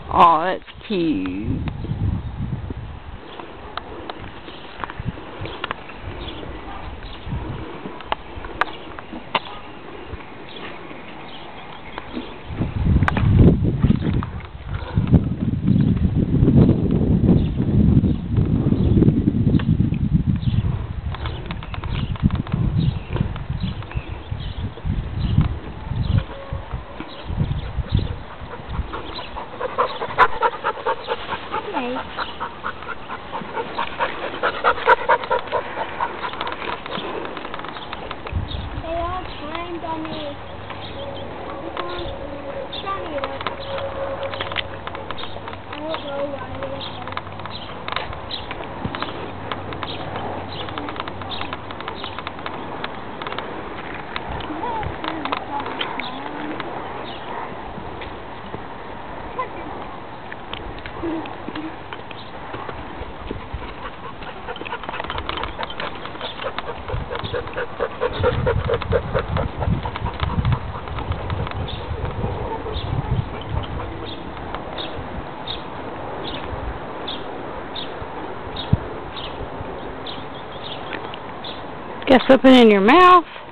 Oh, that's cute. Okay. They all climbed on me. Sunny up. I don't know why they were Guess put it in your mouth.